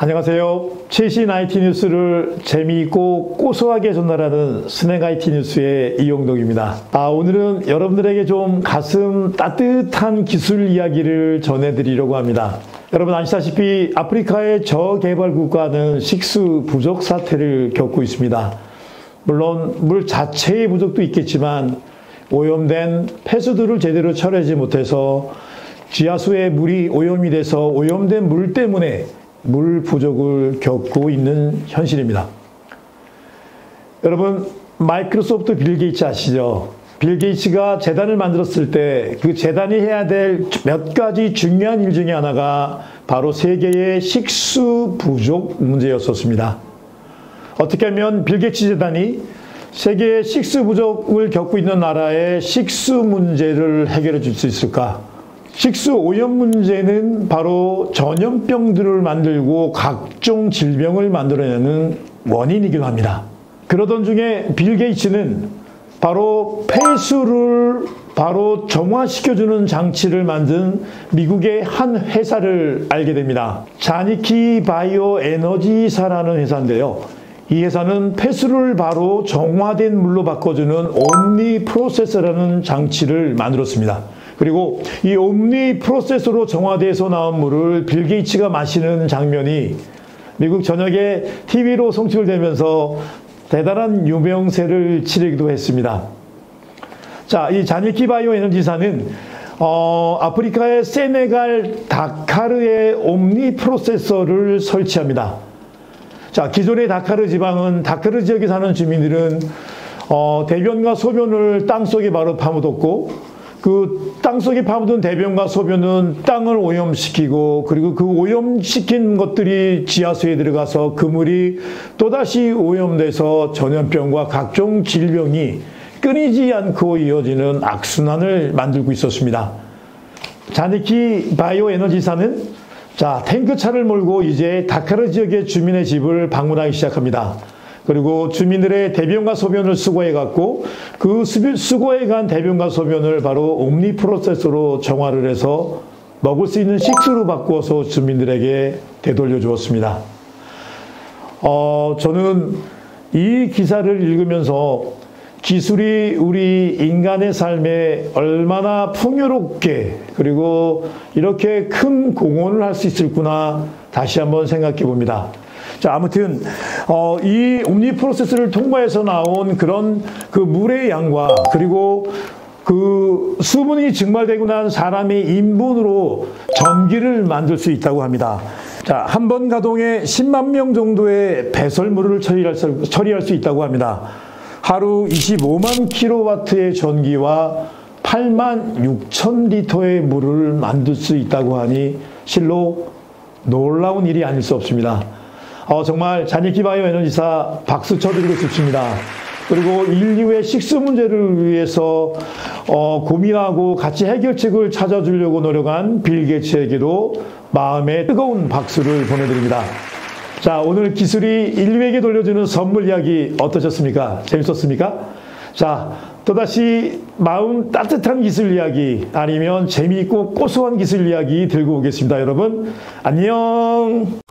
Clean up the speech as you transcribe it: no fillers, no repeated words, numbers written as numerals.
안녕하세요. 최신 IT 뉴스를 재미있고 고소하게 전달하는 스낵 IT 뉴스의 이용덕입니다. 오늘은 여러분들에게 좀 가슴 따뜻한 기술 이야기를 전해드리려고 합니다. 여러분 아시다시피 아프리카의 저개발 국가는 식수 부족 사태를 겪고 있습니다. 물론 물 자체의 부족도 있겠지만 오염된 폐수들을 제대로 처리하지 못해서 지하수에 물이 오염이 돼서 오염된 물 때문에 물 부족을 겪고 있는 현실입니다. 여러분 마이크로소프트 빌 게이츠 아시죠? 빌 게이츠가 재단을 만들었을 때 그 재단이 해야 될 몇 가지 중요한 일 중에 하나가 바로 세계의 식수 부족 문제였었습니다. 어떻게 하면 빌 게이츠 재단이 세계의 식수 부족을 겪고 있는 나라의 식수 문제를 해결해 줄 수 있을까? 식수 오염 문제는 바로 전염병들을 만들고 각종 질병을 만들어내는 원인이기도 합니다. 그러던 중에 빌 게이츠는 바로 폐수를 바로 정화시켜주는 장치를 만든 미국의 한 회사를 알게 됩니다. 자니키 바이오 에너지사라는 회사인데요. 이 회사는 폐수를 바로 정화된 물로 바꿔주는 옴니 프로세서라는 장치를 만들었습니다. 그리고 이 옴니 프로세서로 정화돼서 나온 물을 빌 게이츠가 마시는 장면이 미국 전역에 TV로 송출되면서 대단한 유명세를 치르기도 했습니다. 자, 이 자니키 바이오 에너지사는 아프리카의 세네갈 다카르에 옴니 프로세서를 설치합니다. 자, 기존의 다카르 지방은 다카르 지역에 사는 주민들은 대변과 소변을 땅속에 바로 파묻었고 그 땅속에 파묻은 대변과 소변은 땅을 오염시키고 그리고 그 오염시킨 것들이 지하수에 들어가서 그 물이 또다시 오염돼서 전염병과 각종 질병이 끊이지 않고 이어지는 악순환을 만들고 있었습니다. 자니키 바이오 에너지사는 탱크차를 몰고 이제 다카르 지역의 주민의 집을 방문하기 시작합니다. 그리고 주민들의 대변과 소변을 수거해갖고 그 수거해간 대변과 소변을 바로 옴니 프로세서로 정화를 해서 먹을 수 있는 식수로 바꾸어서 주민들에게 되돌려 주었습니다. 저는 이 기사를 읽으면서 기술이 우리 인간의 삶에 얼마나 풍요롭게 그리고 이렇게 큰 공헌을 할 수 있을구나 다시 한번 생각해 봅니다. 자, 아무튼 이 옴니 프로세스를 통과해서 나온 그런 그 물의 양과 그리고 그 수분이 증발되고 난 사람의 인분으로 전기를 만들 수 있다고 합니다. 자, 한 번 가동에 10만 명 정도의 배설물을 처리할 수 있다고 합니다. 하루 25만 킬로와트의 전기와 8만 6천 리터의 물을 만들 수 있다고 하니 실로 놀라운 일이 아닐 수 없습니다. 정말 자니키 바이오 에너지사 박수 쳐드리고 싶습니다. 그리고 인류의 식수 문제를 위해서 고민하고 같이 해결책을 찾아주려고 노력한 빌 게이츠에게도 마음의 뜨거운 박수를 보내드립니다. 자, 오늘 기술이 인류에게 돌려주는 선물 이야기 어떠셨습니까? 재밌었습니까? 자, 또다시 마음 따뜻한 기술 이야기 아니면 재미있고 고소한 기술 이야기 들고 오겠습니다. 여러분 안녕.